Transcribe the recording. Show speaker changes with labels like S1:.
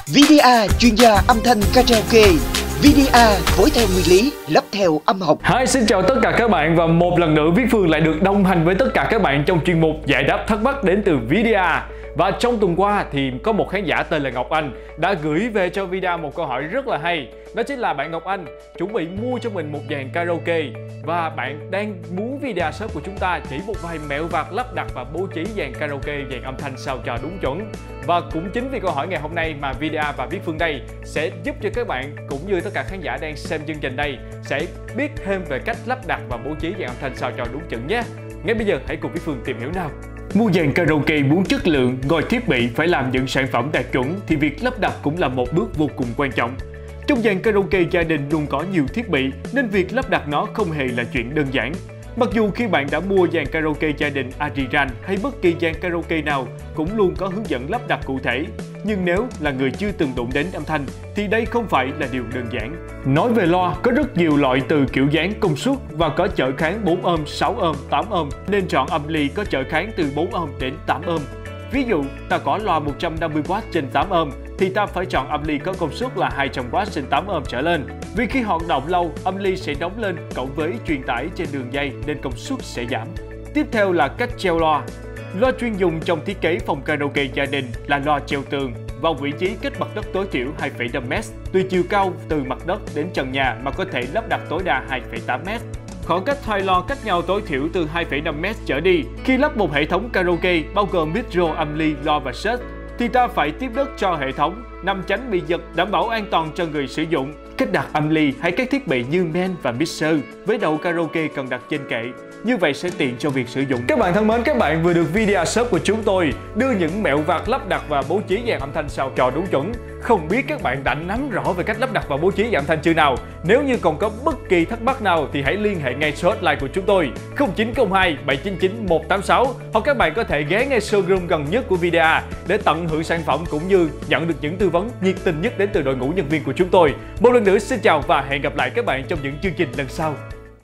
S1: VDA, chuyên gia âm thanh karaoke. VDA, phối theo nguyên lý, lắp theo âm học.
S2: Hi, xin chào tất cả các bạn và một lần nữa Viết Phương lại được đồng hành với tất cả các bạn trong chuyên mục giải đáp thắc mắc đến từ VDA. Và trong tuần qua thì có một khán giả tên là Ngọc Anh đã gửi về cho VDA một câu hỏi rất là hay. Đó chính là bạn Ngọc Anh chuẩn bị mua cho mình một dàn karaoke và bạn đang muốn VDA shop của chúng ta chỉ một vài mẹo vặt lắp đặt và bố trí dàn karaoke, dàn âm thanh sao cho đúng chuẩn. Và cũng chính vì câu hỏi ngày hôm nay mà VDA và Viết Phương đây sẽ giúp cho các bạn cũng như tất cả khán giả đang xem chương trình đây sẽ biết thêm về cách lắp đặt và bố trí dàn âm thanh sao cho đúng chuẩn nhé. Ngay bây giờ hãy cùng Viết Phương tìm hiểu nào. Mua dàn karaoke muốn chất lượng, ngoài thiết bị phải làm những sản phẩm đạt chuẩn thì việc lắp đặt cũng là một bước vô cùng quan trọng. Trong dàn karaoke gia đình luôn có nhiều thiết bị nên việc lắp đặt nó không hề là chuyện đơn giản. Mặc dù khi bạn đã mua dàn karaoke gia đình Ariran hay bất kỳ dàn karaoke nào cũng luôn có hướng dẫn lắp đặt cụ thể, nhưng nếu là người chưa từng đụng đến âm thanh thì đây không phải là điều đơn giản. Nói về loa, có rất nhiều loại từ kiểu dáng, công suất và có trở kháng 4 ohm, 6 ohm, 8 ohm nên chọn âm ly có trở kháng từ 4 ohm đến 8 ohm. Ví dụ, ta có loa 150W trên 8 ohm thì ta phải chọn âm ly có công suất là 200W trên 8 ohm trở lên. Vì khi hoạt động lâu, âm ly sẽ nóng lên cộng với truyền tải trên đường dây nên công suất sẽ giảm. Tiếp theo là cách treo loa. Loa chuyên dùng trong thiết kế phòng karaoke gia đình là loa treo tường vào vị trí cách mặt đất tối thiểu 2,5m, tùy chiều cao từ mặt đất đến trần nhà mà có thể lắp đặt tối đa 2,8m. Khoảng cách hai loa cách nhau tối thiểu từ 2,5m trở đi. Khi lắp một hệ thống karaoke bao gồm micro, âm ly, loa và set thì ta phải tiếp đất cho hệ thống nhằm tránh bị giật, đảm bảo an toàn cho người sử dụng. Cách đặt âm ly hay các thiết bị như men và mixer với đầu karaoke cần đặt trên kệ. Như vậy sẽ tiện cho việc sử dụng. Các bạn thân mến, các bạn vừa được VDA shop của chúng tôi đưa những mẹo vặt lắp đặt và bố trí dàn âm thanh sao cho đúng chuẩn. Không biết các bạn đã nắm rõ về cách lắp đặt và bố trí dàn âm thanh chưa nào? Nếu như còn có bất kỳ thắc mắc nào thì hãy liên hệ ngay số hotline của chúng tôi 0902 799 186 hoặc các bạn có thể ghé ngay showroom gần nhất của VDA để tận hưởng sản phẩm cũng như nhận được những tư vấn nhiệt tình nhất đến từ đội ngũ nhân viên của chúng tôi. Một lần nữa xin chào và hẹn gặp lại các bạn trong những chương trình lần sau.